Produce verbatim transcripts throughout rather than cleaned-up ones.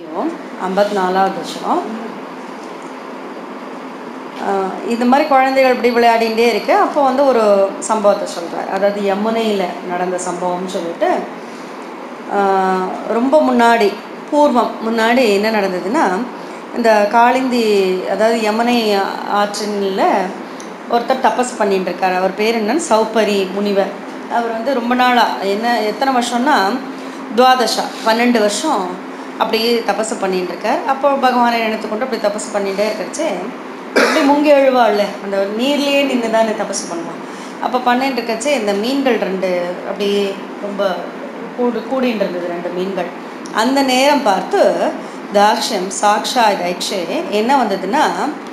ஐம்பத்தி நாலாவது வருஷம். இது மாதிரி குழந்தைகள் இப்படி விளையாடிகிட்டே இருக்குது. அப்போ வந்து ஒரு சம்பவத்தை சொல்கிறார். அதாவது யமுனையில் நடந்த சம்பவம்னு சொல்லிட்டு ரொம்ப முன்னாடி பூர்வம் முன்னாடி என்ன நடந்ததுன்னா, இந்த காளிந்தி அதாவது யமுனை ஆற்றினில் ஒருத்தர் தபஸ் பண்ணிட்டு இருக்கார். அவர் பேர் என்னன்னு சௌப்பரி முனிவர். அவர் வந்து ரொம்ப நாளாக என்ன எத்தனை வருஷம்னா துவாதசா பன்னெண்டு வருஷம் அப்படியே தபஸ் பண்ணிட்டு இருக்கார். அப்போ பகவானை நினைத்து கொண்டு அப்படி தபஸ் பண்ணிகிட்டே இருக்கிறச்சு இப்படி முங்கி எழுவாள், அந்த நீர்லேயே நின்று தானே தபஸ் பண்ணுவான். அப்போ பண்ணிட்டு இருக்கச்சு இந்த மீன்கள் ரெண்டு அப்படியே ரொம்ப கூடு கூடின்னு இருந்தது ரெண்டு மீன்கள். அந்த நேரம் பார்த்து தாக்ஷம் சாக்ஷா தைக்ஷே என்ன வந்ததுன்னா,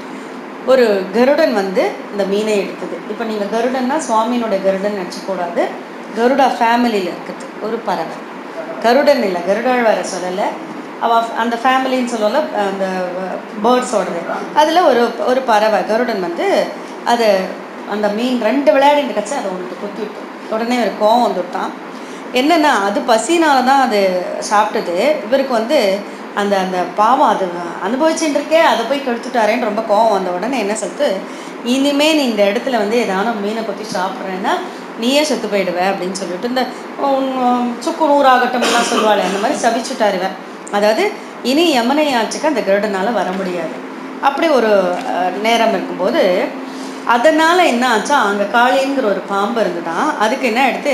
ஒரு கருடன் வந்து இந்த மீனை எடுத்தது. இப்போ நீங்கள் கருடன்னா சுவாமியினோட கருடன் நினச்சக்கூடாது, கருடா ஃபேமிலியில் இருக்குது ஒரு பறவை. கருடன் இல்லை, கருடாள் வேறு சொல்லலை, அவள் அந்த ஃபேமிலின்னு சொல்லல, அந்த பேர்ட்ஸோடது. அதில் ஒரு ஒரு பறவை கருடன் வந்து அதை அந்த மீன் ரெண்டு விளையாடிட்டு கச்சு அதை ஒன்று குத்தி விட்டோம். உடனே ஒரு கோவம் வந்துவிட்டான். என்னென்னா அது பசினால தான் அது சாப்பிட்டது. இவருக்கு வந்து அந்த அந்த பாவம் அது அனுபவிச்சுட்டு இருக்கே, அதை போய் கெடுத்துட்டாரேன்னு ரொம்ப கோவம் வந்த உடனே என்ன சொல்லிட்டு, இனிமேல் நீ இந்த இடத்துல வந்து ஏதானும் மீனை கொத்தி சாப்பிட்றேன்னா நீயே செத்து போயிடுவே அப்படின்னு சொல்லிட்டு இந்த சுக்கு நூறாகட்டம்லாம் சொல்லுவாள், அந்த மாதிரி சபிச்சுட்டார் இவன். அதாவது இனி யமுனை ஆற்றுக்கு அந்த கருடனால் வர முடியாது. அப்படி ஒரு நேரம் இருக்கும்போது அதனால் என்ன ஆச்சா, அங்கே காளிங்கிற ஒரு பாம்பு இருந்துதான். அதுக்கு என்ன எடுத்து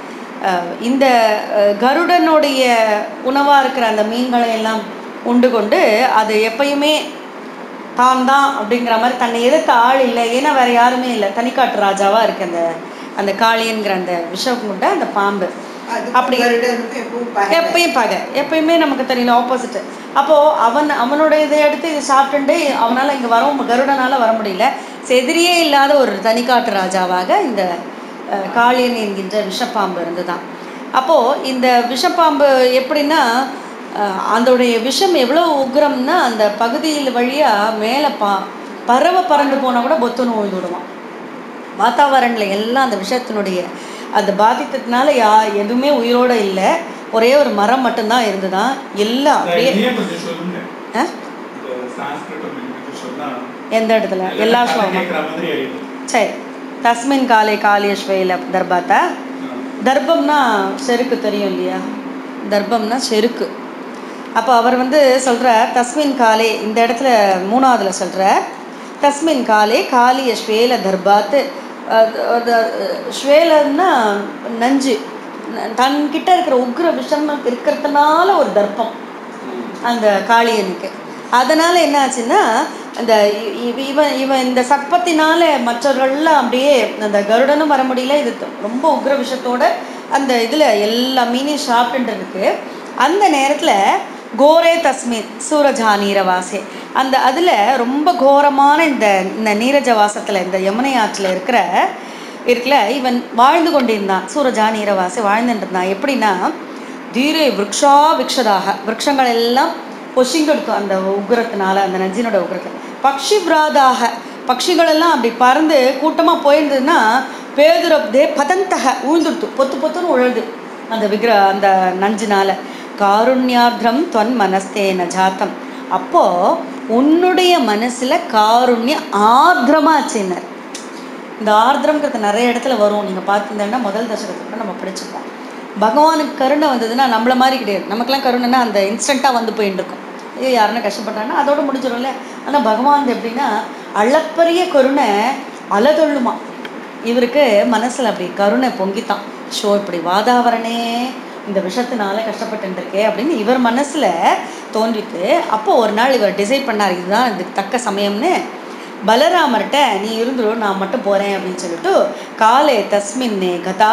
இந்த கருடனுடைய உணவாக இருக்கிற அந்த மீன்களை எல்லாம் உண்டு கொண்டு அது எப்பயுமே தான் தான் அப்படிங்கிற மாதிரி தன்னை எதிர்த்த ஆள் இல்லை, ஏன்னா வேறு யாருமே இல்லை, தனிக்காட்டு ராஜாவாக இருக்குது அந்த அந்த காளியன்கிற அந்த விஷம் கொண்ட அந்த பாம்பு. அப்படி எப்பயும் பகை, எப்பயுமே நமக்கு தெரியல ஆப்போசிட்டு. அப்போது அவன் அவனோட இதை எடுத்து இதை சாப்பிட்டுட்டு அவனால் இங்கே வரவும் கருடனால் வர முடியல. எதிரியே இல்லாத ஒரு தனிக்காட்டு ராஜாவாக இந்த காளியன் என்கின்ற விஷப்பாம்பு இருந்து தான். அப்போது இந்த விஷப்பாம்பு எப்படின்னா, அதோடைய விஷம் எவ்வளோ உக்ரம்னா அந்த பகுதியில் வழியாக மேலே பா பறவை பறந்து போனால் கூட பொத்துன்னு உழுந்து விடுவான். வாத்தாவரணில் எல்லாம் அந்த விஷத்தினுடைய அந்த பாதித்ததுனால யா எதுவுமே உயிரோடு இல்லை, ஒரே ஒரு மரம் மட்டும்தான் இருந்துதான். எல்லாம் அப்படியே எந்த இடத்துல எல்லா ஸ்லோகமும் சரி. தஸ்மின் காலே காலியஸ்வையில் தர்பாத்தா. தர்பம்னா செருக்கு தெரியும் இல்லையா, தர்பம்னா செருக்கு. அப்போ அவர் வந்து சொல்கிறார் தஸ்மின் காலே, இந்த இடத்துல மூணாவதுல சொல்கிறார் தஸ்மின் காலே காலிய ஸ்வேல தர்பாத்து. ஸ்வேலன்னா நஞ்சு, தன்கிட்ட இருக்கிற உக்ர விஷம் இருக்கிறதுனால ஒரு தர்ப்பம் அந்த காளியனுக்கு. அதனால் என்ன ஆச்சுன்னா, அந்த இவன் இவன் இந்த சர்ப்பத்தினால மற்றவர்கள்லாம் அப்படியே அந்த கருடனும் வர முடியல, இது ரொம்ப உக்ர விஷத்தோட அந்த இதில் எல்லா மீனையும் சாப்பிட்டுட்டு இருக்கு. அந்த நேரத்தில் கோரே தஸ்மின் சூரஜா நீரவாசே, அந்த அதில் ரொம்ப கோரமான இந்த இந்த நீரஜவாசத்தில் இந்த யமுனை ஆற்றில் இருக்கிற இருக்குல்ல இவன் வாழ்ந்து கொண்டிருந்தான். சூரஜா நீரவாசே வாழ்ந்துட்டு இருந்தான். எப்படின்னா தீரே விரக்ஷா விக்ஷதாக, விரக்ஷங்கள் எல்லாம் பொஷிங்கெடுக்கும் அந்த உக்ரத்தினால, அந்த நஞ்சினோட உக்ரத்தில். பக்ஷி பிராதாக, பட்சிகளெல்லாம் அப்படி பறந்து கூட்டமாக போயிருந்ததுன்னா பேதுரப்தே பதந்தக உழுந்துடுத்து, பொத்து பொத்துன்னு உழுது அந்த விக்ர அந்த நஞ்சினால. காருண்யார்த்தம் தொன் மனஸ்தேன ஜாத்தம், அப்போது உன்னுடைய மனசில் காருண்ய ஆர்திரமாச்சின்னர். இந்த ஆர்திரம்ங்கிறது நிறைய இடத்துல வரும், நீங்கள் பார்த்துருந்தேன்னா முதல் தசகத்துக்கு நம்ம படிச்சுப்போம். பகவானுக்கு கருணை வந்ததுன்னா நம்மளை மாதிரி கிடையாது. நமக்கெல்லாம் கருணைன்னா அந்த இன்ஸ்டண்ட்டாக வந்து போயின்னு இருக்கும், ஐயோ யாருன்னா கஷ்டப்பட்டாங்கன்னா அதோடு முடிஞ்சிடும்ல. ஆனால் பகவான் எப்படின்னா அளப்பரிய கருணை அலதொள்ளுமா. இவருக்கு மனசில் அப்படி கருணை பொங்கித்தான். ஷோ இப்படி வாதாவரணே இந்த விஷத்தினால கஷ்டப்பட்டுருக்கே அப்படின்னு இவர் மனசில் தோன்றிட்டு, அப்போது ஒரு நாள் இவர் டிசைட் பண்ணார், இதுதான் இதுக்கு தக்க சமயம்னு. பலராமர்கிட்ட நீ இருந்துடும், நான் மட்டும் போகிறேன் அப்படின்னு சொல்லிட்டு காலே தஸ்மின்னே கதா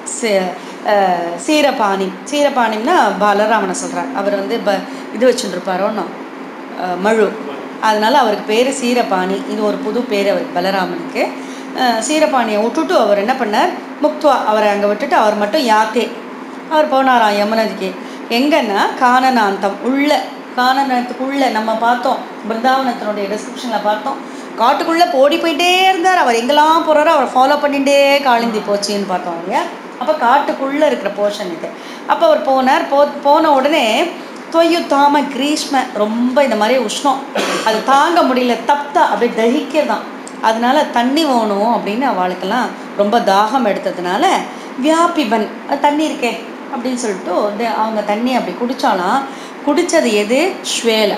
சீரபாணி. சீரபாணின்னா பலராமனை சொல்கிறார். அவர் வந்து ப இது வச்சுட்டுருப்பாரோன்னு மழு, அதனால் அவருக்கு பேர் சீரபாணி. இது ஒரு புது பேர் அவருக்கு பலராமனுக்கு. சீரபாணியை விட்டுட்டு அவர் என்ன பண்ணார், முக்துவா அவரை அங்கே விட்டுட்டு அவர் மட்டும் யாத்தே அவர் போனாராம் யமுனதிக்கு. எங்கன்னா கானனாந்தம் உள்ள, கானனத்துக்குள்ளே நம்ம பார்த்தோம் பிருந்தாவனத்தினுடைய டிஸ்கிரிப்ஷனில் பார்த்தோம், காட்டுக்குள்ளே போடி போயிட்டே இருந்தார். அவர் எங்கெல்லாம் போகிறாரோ அவர் ஃபாலோ பண்ணிகிட்டே காளிந்தி போச்சின்னு பார்த்தோம் இல்லையா. அப்போ காட்டுக்குள்ளே இருக்கிற போர்ஷன் இது. அப்போ அவர் போனார். போ போன உடனே துவயுத்தாம கிரீஷ்ம ரொம்ப இந்த மாதிரி உஷ்ணம், அது தாங்க முடியல, தப்தா அப்படியே தகிக்கிறதான். அதனால தண்ணி வேணும் அப்படின்னு அவளுக்கெல்லாம் ரொம்ப தாகம் எடுத்ததுனால வியாபிபன் தண்ணி இருக்கே அப்படின்னு சொல்லிட்டு அவங்க தண்ணி அப்படி குடித்தாலாம். குடித்தது எது? ஸ்வேலை,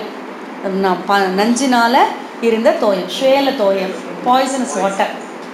ப நஞ்சினால் இருந்த தோயம், ஸ்வேல தோயம், பாய்சனஸ் வாட்டர்.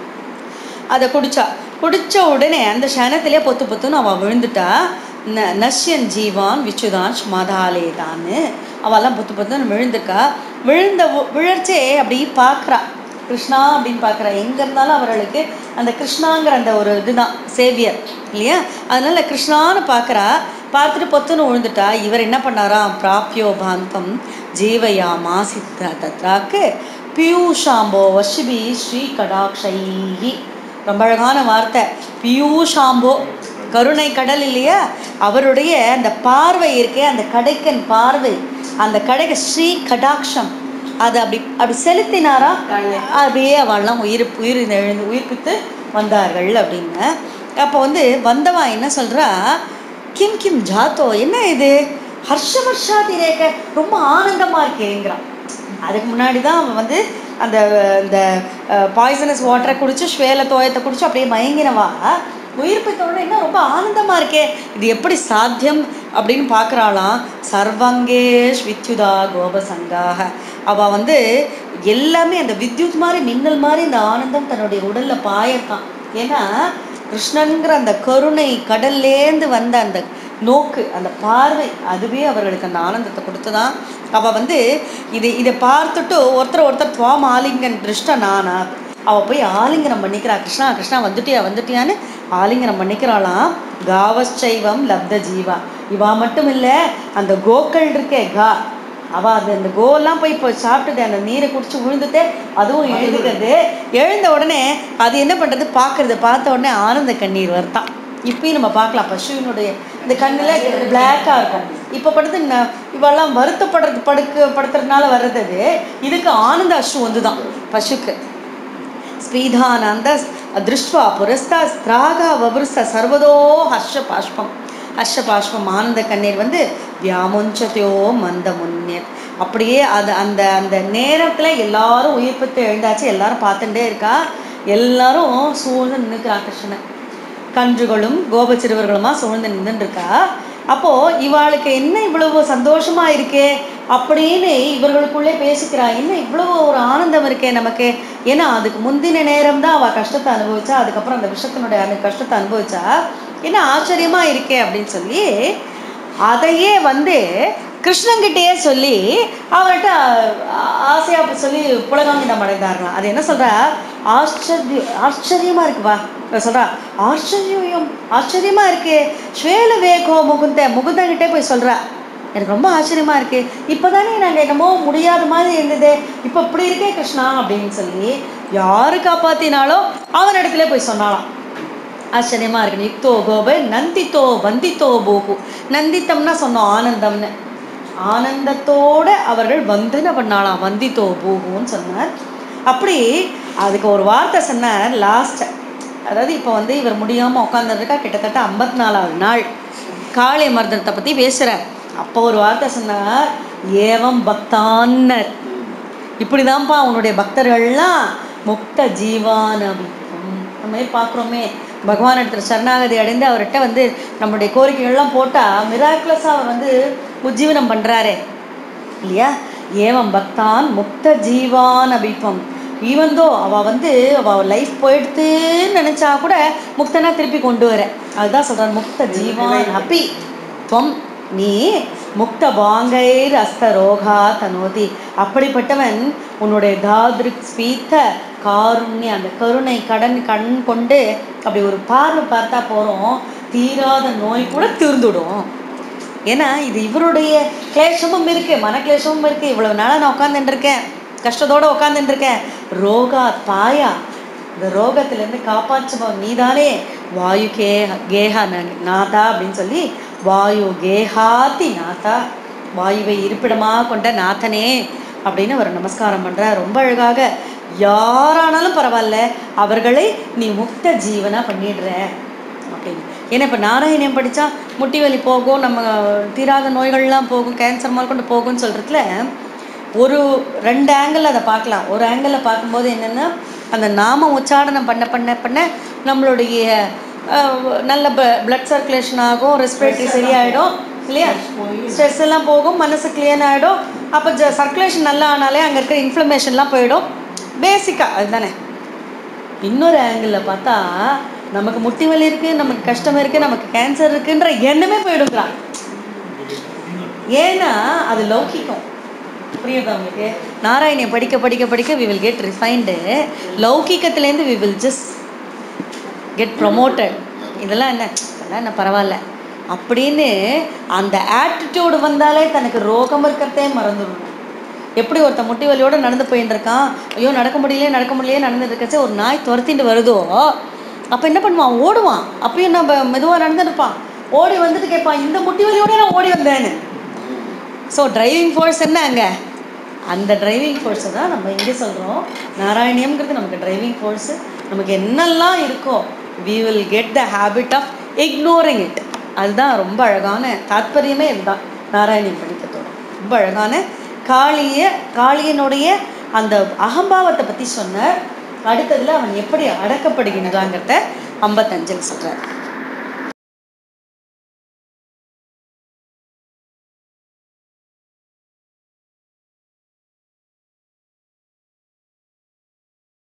அதை குடித்தா. குடித்த உடனே அந்த க்ஷணத்திலே பொத்து பொத்துன்னு அவள் விழுந்துட்டா. ந நஷ்யன் ஜீவான் விச்சுதான் மதாலே தான் அவெல்லாம் பொத்து பொத்துன்னு விழுந்துக்கா. விழுந்த விழர்ச்சே அப்படி பார்க்குறா, கிருஷ்ணா அப்படின்னு பார்க்குறா. எங்கே இருந்தாலும் அவர்களுக்கு அந்த கிருஷ்ணாங்கிற அந்த ஒரு இதுதான் சேவியர் இல்லையா, அதனால கிருஷ்ணான்னு பார்க்குறா. பார்த்துட்டு பொத்துன்னு விழுந்துட்டா. இவர் என்ன பண்ணாராம்? பிராப்யோ பாந்தம் ஜீவயா மாசித்த தத்ராக்கு பியூஷாம்போ வஷிபி ஸ்ரீ கடாக்ஷைஹி. ரொம்ப அழகான வார்த்தை. பியூஷாம்போ, கருணை கடல் இல்லையா, அவருடைய அந்த பார்வை இருக்கே, அந்த கடைக்கன் பார்வை, அந்த கடைக்கு ஸ்ரீ கடாட்சம், அதை அப்படி அப்படி செலுத்தினாரா, அப்படியே அவள்லாம் உயிர் உயிர் எழுந்து உயிர்ப்பித்து வந்தார்கள் அப்படின்னு. அப்போ வந்து வந்தவா என்ன சொல்கிறா? கிம் கிம் ஜாத்தோ, என்ன இது ஹர்ஷ வர்ஷாதிரேக, ரொம்ப ஆனந்தமாக இருக்கேங்கிறான். அதுக்கு முன்னாடி தான் அவன் வந்து அந்த இந்த பாய்சனஸ் வாட்டரை குடித்து ஸ்வேல தோயத்தை குடித்து அப்படியே மயங்கினவா உயிர்ப்பித்தோட என்ன ரொம்ப ஆனந்தமாக இருக்கே, இது எப்படி சாத்தியம் அப்படின்னு பார்க்குறாளாம். சர்வங்கேஷ் வித்யுதா கோபசங்காக, அவள் வந்து எல்லாமே அந்த வித்யுத் மாதிரி மின்னல் மாதிரி இந்த ஆனந்தம் தன்னுடைய உடலில் பாயிருக்கான். ஏன்னா கிருஷ்ணன்கிற அந்த கருணை கடல்லேருந்து வந்த அந்த நோக்கு, அந்த பார்வை, அதுவே அவர்களுக்கு அந்த ஆனந்தத்தை கொடுத்துதான். அவள் வந்து இது இதை பார்த்துட்டு ஒருத்தர் ஒருத்தர் துவாம் ஆலிங்கன் திருஷ்ட நானா, அவள் போய் ஆலிங்கனம் பண்ணிக்கிறா. கிருஷ்ணா கிருஷ்ணா வந்துட்டியா வந்துட்டியான்னு ஆலிங்கனம் பண்ணிக்கிறாளாம். காவச்சைவம் லப்த ஜீவா, இவா மட்டும் இல்லை, அந்த கோக்கள் இருக்கே கா, அவள் அது அந்த கோவெல்லாம் போய் இப்போ சாப்பிட்டுட்டு அந்த நீரை குடிச்சு விழுந்துட்டு அதுவும் எழுதுக்கிறது. எழுந்த உடனே அது என்ன பண்ணுறது? பார்க்குறது, பார்த்த உடனே ஆனந்த கண்ணீர் வருதான். இப்பயும் நம்ம பார்க்கலாம், பசுவினுடைய இந்த கண்ணில் பிளாக்காக இருக்கும். இப்போ படுத்து இவெல்லாம் வருத்தப்படுறது படுக்க படுத்துறதுனால வர்றது அது. இதுக்கு ஆனந்த அஸ்ரு வந்து தான் பசுக்கு. ஸ்பீதானந்த திருஷ்டுவா புரஸ்தா ஸ்திராகா வபுருஸ்த சர்வதோ ஹர்ஷ பாஷ்பம், ஹர்ஷ பாஷ்பம் ஆனந்த கண்ணீர் வந்து வியாமுஞ்சத்தையோ மந்த முன்னே. அப்படியே அது அந்த அந்த நேரத்தில் எல்லாரும் உயிர்ப்பித்து எழுந்தாச்சு. எல்லாரும் பார்த்துட்டே இருக்கா, எல்லாரும் சூழ்ந்து நின்றுக்கிறா கிருஷ்ணன். கன்றுகளும் கோப சிறுவர்களுமா சூழ்ந்து நின்றுருக்கா. அப்போது இவாளுக்கு என்ன இவ்வளவு சந்தோஷமாக இருக்கே அப்படின்னு இவர்களுக்குள்ளே பேசிக்கிறா. என்ன இவ்வளவு ஒரு ஆனந்தம் இருக்கே நமக்கு. ஏன்னா அதுக்கு முந்தின நேரம் தான் அவள் கஷ்டத்தை அனுபவிச்சா, அதுக்கப்புறம் அந்த விஷத்தினுடைய அந்த கஷ்டத்தை அனுபவிச்சா. என்ன ஆச்சரியமாக இருக்கே அப்படின்னு சொல்லி அதையே வந்து கிருஷ்ணங்கிட்டேயே சொல்லி அவர்கிட்ட ஆசையாக சொல்லி புலகாங்கிடம் அடைந்தார்களாம். அது என்ன சொல்கிறா? ஆச்சரிய ஆச்சரியமாக இருக்குவா சொல்கிறா. ஆச்சரியம் ஆச்சரியமாக இருக்கு. ஸ்வேல வேகோ முகுந்த முகுந்தங்கிட்டே போய் சொல்கிறா, எனக்கு ரொம்ப ஆச்சரியமாக இருக்குது, இப்போ தானே நாங்கள் என்னமோ முடியாத மாதிரி இருந்தது, இப்போ இப்படி இருக்கே கிருஷ்ணா அப்படின்னு சொல்லி யாரு காப்பாற்றினாலோ அவன் இடத்துல போய் சொன்னாலாம். ஆச்சரியமாக இருக்கு. நித்தோ கோப நந்தித்தோ வந்தித்தோ போகு, நந்தித்தம்னா சொன்னோம் ஆனந்தம்னு, ஆனந்தத்தோடு அவர்கள் வந்தன பண்ணாலாம், வந்தித்தோ போகுன்னு சொன்னார். அப்படி அதுக்கு ஒரு வார்த்தை சொன்னார் லாஸ்ட். அதாவது இப்போ வந்து இவர் முடியாமல் உட்காந்துருக்கா, கிட்டத்தட்ட ஐம்பத்தி நாலாவது நாள் காளை மர்தனத்தை பற்றி பேசுகிறார். அப்போ ஒரு வார்த்தை சொன்னார், ஏவம் பக்தான்னர், இப்படி தான்ப்பா அவனுடைய பக்தர்கள்லாம் முக்த ஜீவான் அப்படிக்கும். நம்ம பார்க்குறோமே, பகவான் இடத்துல சரணாகதி அடைந்து அவர்கிட்ட வந்து நம்மளுடைய கோரிக்கைகள்லாம் போட்டால் மிராக்குலஸாக அவர் வந்து உஜ்ஜீவனம் பண்ணுறாரே இல்லையா. ஏவம் பக்தான் முக்த ஜீவான் அபிப்பம். ஈவந்தோ அவள் வந்து அவள் லைஃப் போயிடுத்துன்னு நினச்சா கூட முக்தனா திருப்பி கொண்டு வர. அதுதான் சொல்கிறான், முக்த ஜீவான் அப்பி துவம், நீ முக்த வாங்கைர் அஸ்த ரோகா தனோதி. அப்படிப்பட்டவன் உன்னுடைய தாத்ரிக் ஸ்பீத்த காருண்ய, அந்த கருணை கடன் கண் கொண்டு அப்படி ஒரு பார்வை பார்த்தா போகிறோம், தீராத நோய் கூட தீர்ந்துடும். ஏன்னா இது இவருடைய கிளேஷமும் இருக்குது, மனக்லேஷமும் இருக்குது. இவ்வளவு நாளாக நான் உட்காந்துட்டுருக்கேன், கஷ்டத்தோடு உட்காந்துட்டுருக்கேன். ரோகா தாயா, இந்த ரோகத்திலேருந்து காப்பாற்றுபவன் நீதானே. வாயு கே கேஹா நாதா அப்படின்னு சொல்லி, வாயு கேஹாத்தி நாதா, வாயுவை இருப்பிடமாக கொண்ட நாதனே அப்படின்னு அவர் நமஸ்காரம் பண்ணுறார். ரொம்ப அழகாக, யாரானாலும் பரவாயில்ல அவர்களை நீ முக்த ஜீவனாக பண்ணிடுற அப்படின்னு. ஏன்னா இப்போ நாராயணியம் படித்தா முட்டி வலி போகும், நம்ம தீராத நோய்கள்லாம் போகும், கேன்சர் முதல் கொண்டு போகும்னு சொல்கிறதுல ஒரு ரெண்டு ஆங்கிள் அதை பார்க்கலாம். ஒரு ஆங்கிளில் பார்க்கும்போது என்னென்னா, அந்த நாம உச்சாரணம் பண்ண பண்ண பண்ண நம்மளுடைய நல்ல பிளட் சர்க்குலேஷன் ஆகும், ரெஸ்பிரேட்டரி சரியாயிடும் இல்லையா, ஸ்ட்ரெஸ் எல்லாம் போகும், மனசு கிளியர் ஆகிடும். அப்போ ஜ சர்க்குலேஷன் நல்லா ஆனாலே அங்கே இருக்கிற இன்ஃப்ளமேஷன்லாம் போயிடும். பேசிக்காக அதுதானே. இன்னொரு ஆங்கிளில் பார்த்தா நமக்கு முட்டி வலி இருக்குது, நமக்கு கஷ்டம் இருக்குது, நமக்கு கேன்சர் இருக்குன்ற எண்ணமே போயிடுங்கிறான். ஏன்னா அது லௌகிக்கம். புரியுதா உங்களுக்கு? நாராயணியை படிக்க படிக்க படிக்க வி வில் கெட் ரிஃபைன்டு. லௌகிக்கத்துலேருந்து we will just get promoted. இதெல்லாம் என்ன இதெல்லாம் என்ன பரவாயில்ல அப்படின்னு அந்த ஆட்டிடியூடு வந்தாலே தனக்கு ரோகம் இருக்கிறதே மறந்துடணும். எப்படி ஒருத்த முட்டி வலியோடு நடந்து போயின்னு இருக்கான், ஐயோ நடக்க முடியலையே நடக்க முடியலையே நடந்துட்டு இருக்கச்சு ஒரு நாய் துரத்திட்டு வருதோ, அப்போ என்ன பண்ணுவான்? ஓடுவான். அப்பயும் நம்ம மெதுவாக நடந்துருப்பான். ஓடி வந்துட்டு கேட்பான், இந்த முட்டி வலியோட நான் ஓடி வந்தேன்னு. ஸோ டிரைவிங் ஃபோர்ஸ் என்ன அங்கே? அந்த டிரைவிங் ஃபோர்ஸை தான் நம்ம இங்கே சொல்கிறோம். நாராயணியம்ங்கிறது நமக்கு டிரைவிங் ஃபோர்ஸு. நமக்கு என்னெல்லாம் இருக்கோ we will get the habit of ignoring it. அதுதான் ரொம்ப அழகான தாத்பரியமே இதுதான் நாராயணியம் படிக்கிறதோட ரொம்ப அழகான காளிய காளியனுடைய அந்த அகம்பாவத்தை பற்றி சொன்னார். அடுத்ததில் அவன் எப்படி அடக்கப்படுகின்றாங்கிறத ஐம்பத்தஞ்சில் சொல்கிறார்.